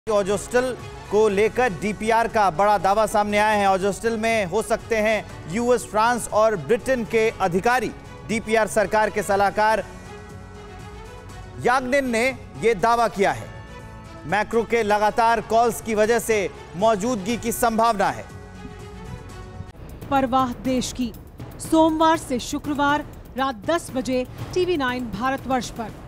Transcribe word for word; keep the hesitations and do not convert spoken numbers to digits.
ऑजोस्टल को लेकर डीपीआर का बड़ा दावा सामने आया है। ऑजोस्टल में हो सकते हैं यूएस, फ्रांस और ब्रिटेन के अधिकारी। डीपीआर सरकार के सलाहकार याग्निन ने यह दावा किया है। मैक्रो के लगातार कॉल्स की वजह से मौजूदगी की संभावना है। परवाह देश की, सोमवार से शुक्रवार रात दस बजे टीवी नाइन भारतवर्ष पर।